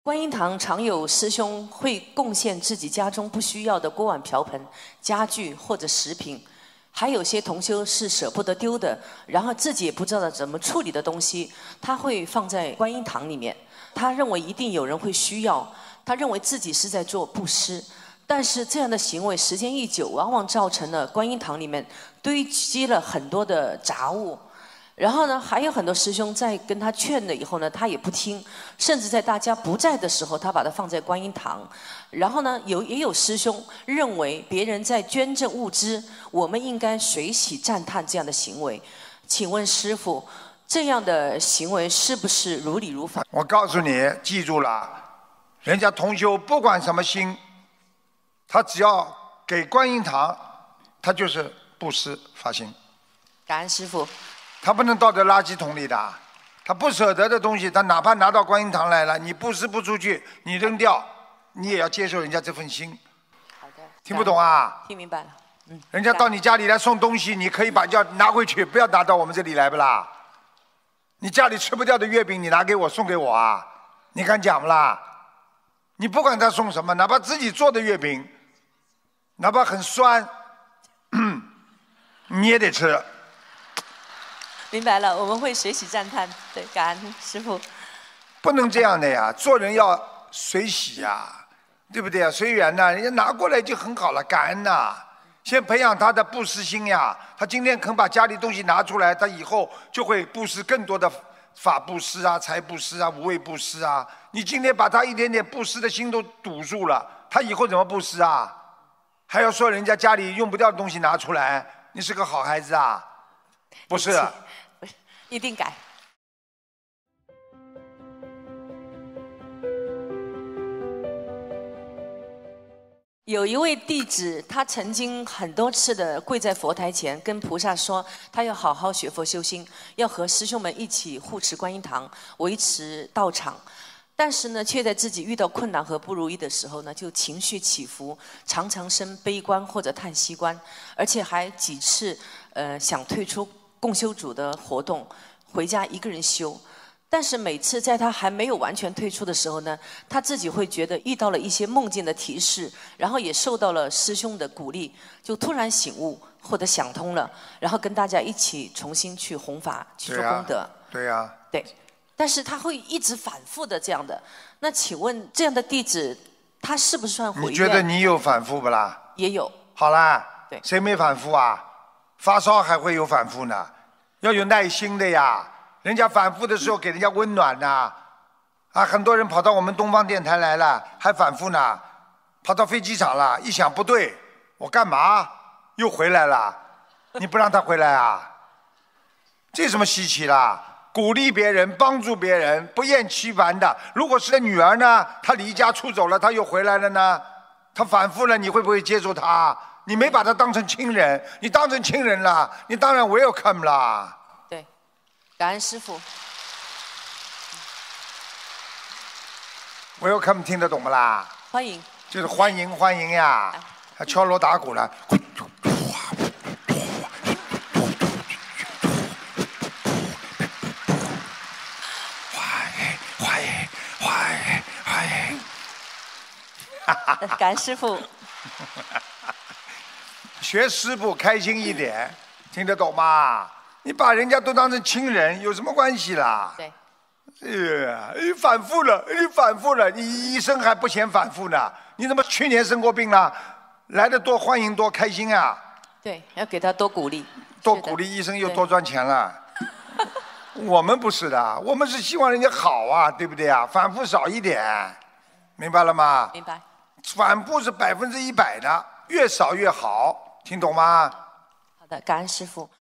观音堂常有师兄会贡献自己家中不需要的锅碗瓢盆、家具或者食品，还有些同修是舍不得丢的，然后自己也不知道怎么处理的东西，他会放在观音堂里面。他认为一定有人会需要，他认为自己是在做布施，但是这样的行为时间一久，往往造成了观音堂里面堆积了很多的杂物。然后呢，还有很多师兄在跟他劝了以后呢，他也不听，甚至在大家不在的时候，他把它放在观音堂。然后呢，也有师兄认为别人在捐赠物资，我们应该随喜赞叹这样的行为。请问师父，这样的行为是不是如理如法？ 我告诉你，记住了，人家同修不管什么心，他只要给观音堂，他就是布施发心。 感恩师父。 他不能倒在垃圾桶里的，他不舍得的东西，他哪怕拿到观音堂来了，你布施不出去，你扔掉，你也要接受人家这份心。 好的。 听不懂啊？ 听明白了。 人家到你家里来送东西，你可以把人家拿回去，不要拿到我们这里来不啦？你家里吃不掉的月饼，你拿给我送给我啊？你敢讲不啦？你不管他送什么，哪怕自己做的月饼，哪怕很酸，你也得吃。 明白了，我们会随喜赞叹。对，感恩师父。 不能这样的呀，做人要随喜呀，对不对呀？随缘呐，人家拿过来就很好了，感恩呐。先培养他的布施心呀，他今天肯把家里东西拿出来，他以后就会布施更多的法布施啊、财布施啊、无畏布施啊。你今天把他一点点布施的心都堵住了，他以后怎么布施啊？还要说人家家里用不掉的东西拿出来，你是个好孩子啊？不是。 一定改。有一位弟子，他曾经很多次的跪在佛台前，跟菩萨说，他要好好学佛修心，要和师兄们一起护持观音堂，维持道场。但是呢，却在自己遇到困难和不如意的时候呢，就情绪起伏，常常生悲观或者叹息观，而且还几次想退出共修组的活动，回家一个人修。但是每次在他还没有完全退出的时候呢，他自己会觉得遇到了一些梦境的提示，然后也受到了师兄的鼓励，就突然醒悟或者想通了，然后跟大家一起重新去弘法，去做功德。 对呀。 对。但是他会一直反复的这样的。那请问这样的弟子，他是不是算毁愿？ 你觉得你有反复不啦？ 也有。 好啦。 对。 谁没反复啊？发烧还会有反复呢，要有耐心的呀。人家反复的时候给人家温暖呐，很多人跑到我们东方电台来了，还反复呢，跑到飞机场了，一想不对，我干嘛又回来了？你不让他回来啊？这什么稀奇啦？鼓励别人，帮助别人，不厌其烦的。如果是个女儿呢，她离家出走了，她又回来了呢，她反复了，你会不会接受她？你没把她当成亲人，你当成亲人了，你当然welcome啦。 感恩师父。 welcome 听得懂不啦？ 欢迎。 就是欢迎欢迎呀，还敲锣打鼓了。欢迎。 感恩师父。 学师父开心一点，听得懂吗？你把人家都当成亲人，有什么关系啦？ 对。 你反复了，你一生还不嫌反复呢？你怎么去年生过病了？来的多，欢迎多，开心啊！ 对，要给他多鼓励。 多鼓励，医生又多赚钱了。我们不是的，我们是希望人家好啊，对不对啊？反复少一点，明白了吗？ 明白。 反复是100%的，越少越好，听懂吗？ 好的，感恩师父。